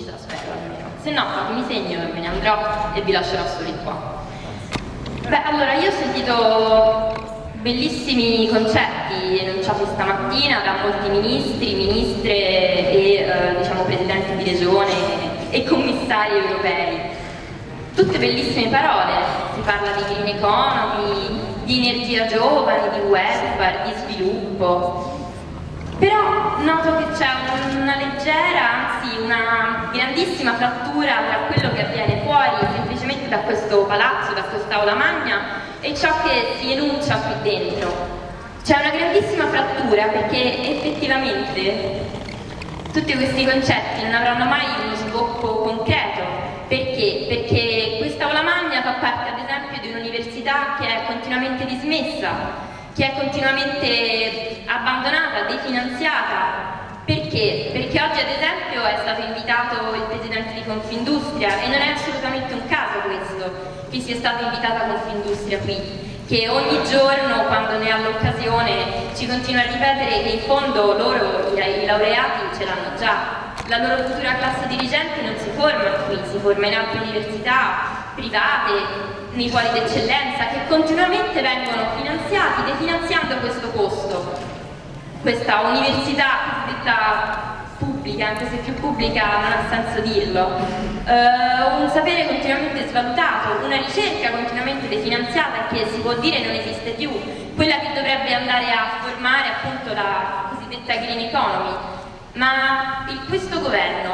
crescita, spero almeno. Se no fatemi segno e me ne andrò e vi lascerò soli qua. Beh, allora io ho sentito bellissimi concetti enunciati stamattina da molti ministri, ministre e diciamo presidenti di regione e commissari europei. Tutte bellissime parole, si parla di green economy, di energia giovane, di welfare, di sviluppo. Però noto che c'è una leggera, anzi una grandissima frattura tra quello che avviene fuori semplicemente da questo palazzo, da quest'aula magna e ciò che si enuncia qui dentro. C'è una grandissima frattura perché effettivamente tutti questi concetti non avranno mai uno sbocco concreto. Perché? Perché quest'aula magna fa parte ad esempio di un'università che è continuamente dismessa, che è continuamente abbandonata, definanziata. Perché? Perché oggi ad esempio è stato invitato il presidente di Confindustria e non è assolutamente un caso questo, che sia stata invitata Confindustria qui, che ogni giorno quando ne ha l'occasione ci continua a ripetere che in fondo loro, i laureati, ce l'hanno già. La loro futura classe dirigente non si forma qui, si forma in altre università private, nei poli d'eccellenza, che continuamente vengono finanziati, definanziando questo costo. Questa università cosiddetta pubblica, anche se più pubblica non ha senso dirlo, un sapere continuamente svalutato, una ricerca continuamente definanziata che si può dire non esiste più, quella che dovrebbe andare a formare appunto la cosiddetta green economy. Ma questo governo,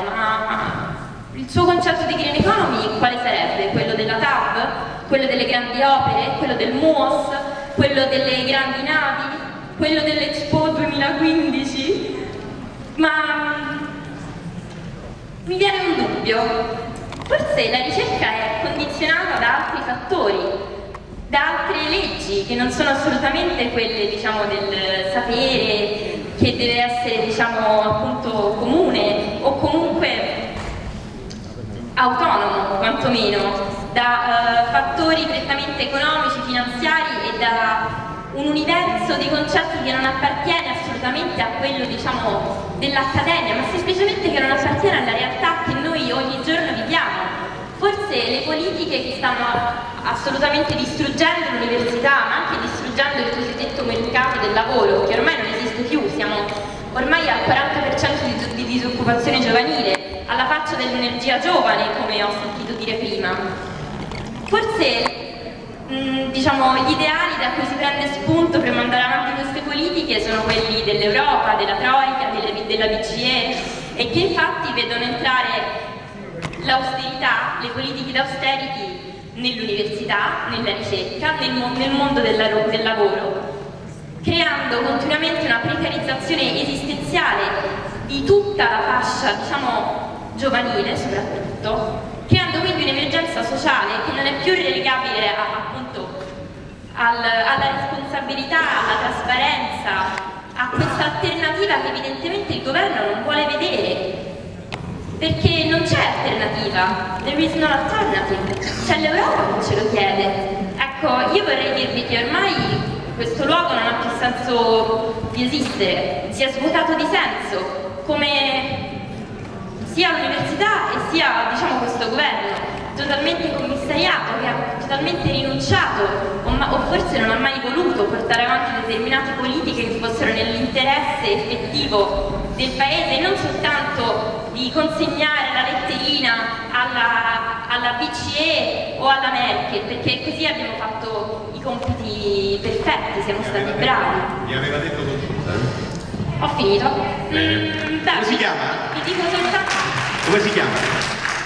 il suo concetto di green economy quale sarebbe? Quello della TAV? Quello delle grandi opere? Quello del MUOS? Quello delle grandi navi? Quello dell'Expo 2015? Ma mi viene un dubbio. Forse la ricerca è condizionata da altri fattori, da altre leggi che non sono assolutamente quelle, diciamo, del sapere che deve essere, diciamo, appunto comune o comunque autonomo, quantomeno, da fattori prettamente economici, finanziari e da un universo di concetti che non appartiene assolutamente a quello, diciamo, dell'accademia, ma semplicemente che non appartiene alla realtà che noi ogni giorno viviamo. Forse le politiche che stanno assolutamente distruggendo l'università, ma anche distruggendo il cosiddetto mercato del lavoro, che ormai non esiste più, siamo ormai al 40% di disoccupazione giovanile, alla faccia dell'energia giovane, come ho sentito dire prima. Forse diciamo, gli ideali da cui si prende spunto per mandare avanti queste politiche sono quelli dell'Europa, della Troika, della BCE, e che infatti vedono entrare l'austerità, le politiche d'austerity nell'università, nella ricerca, nel mondo del lavoro, creando continuamente una precarizzazione esistenziale di tutta la fascia, diciamo, giovanile soprattutto, creando quindi un'emergenza sociale che non è più relegabile appunto alla responsabilità, alla trasparenza, a questa alternativa che evidentemente il governo non vuole vedere. Perché non c'è alternativa, there is no alternative, c'è l'Europa che ce lo chiede. Ecco, io vorrei dirvi che ormai questo luogo non ha più senso di esistere, si è svuotato di senso, come sia l'università e sia, diciamo, questo governo, totalmente commissariato, che ha totalmente rinunciato o forse non ha mai voluto portare avanti determinate politiche che fossero nell'interesse effettivo del paese, e non soltanto di consegnare la letterina alla BCE o alla Merkel, perché così abbiamo fatto i compiti perfetti, siamo stati bravi. Mi aveva detto consulta. Ho finito. Come si chiama? Vi dico soltanto. Come si chiama?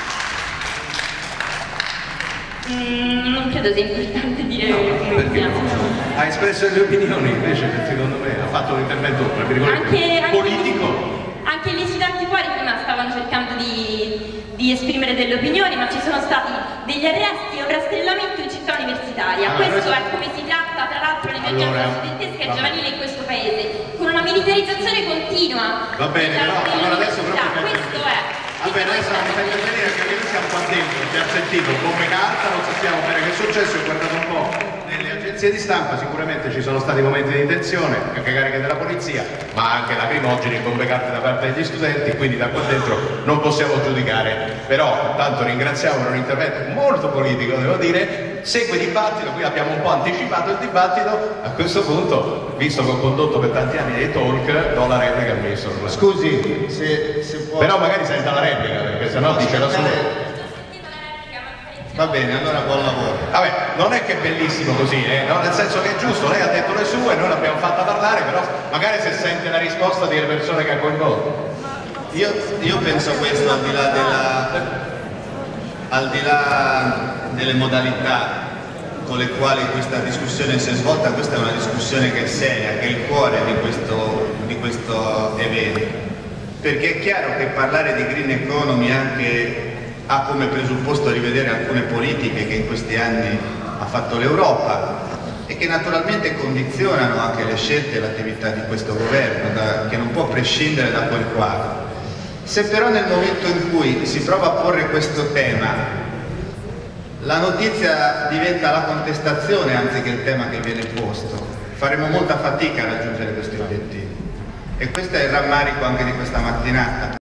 Non credo sia importante dire come si chiama. Ha espresso le opinioni, invece secondo me ha fatto un intervento politico. Anche gli studenti fuori prima stavano cercando di esprimere delle opinioni, ma ci sono stati degli arresti e un rastrellamento in città universitaria. Questo è come si tratta, tra l'altro, l'emergenza studentesca e giovanile in questo paese, con una militarizzazione continua. Va bene, però allora adesso proprio questo è. Va bene, adesso mi fai vedere perché noi siamo qua dentro, ci ha sentito come carta, non sappiamo bene che è successo, ho guardato un po' nelle agenzie. agenzie di stampa sicuramente ci sono stati momenti di tensione, anche cariche della polizia, ma anche lacrimogeni e bombe carta da parte degli studenti, quindi da qua dentro non possiamo giudicare. Però intanto ringraziamo per un intervento molto politico, devo dire. Segue il dibattito, qui abbiamo un po' anticipato il dibattito, a questo punto, visto che ho condotto per tanti anni dei talk, do la replica al ministro. Scusi, se può... Però magari senta la replica, perché sennò dice la sua. Va bene, allora buon lavoro. Vabbè, non è che è bellissimo così, no? Nel senso che è giusto, lei ha detto le sue, noi l'abbiamo fatta parlare, però magari se sente la risposta delle persone che ha coinvolto. Io penso questo, al di là delle modalità con le quali questa discussione si è svolta, questa è una discussione che è seria, che è il cuore di questo evento. Perché è chiaro che parlare di green economy ha come presupposto rivedere alcune politiche che in questi anni ha fatto l'Europa e che naturalmente condizionano anche le scelte e l'attività di questo governo, che non può prescindere da quel quadro. Se però nel momento in cui si prova a porre questo tema, la notizia diventa la contestazione anziché il tema che viene posto, faremo molta fatica a raggiungere questi obiettivi. E questo è il rammarico anche di questa mattinata.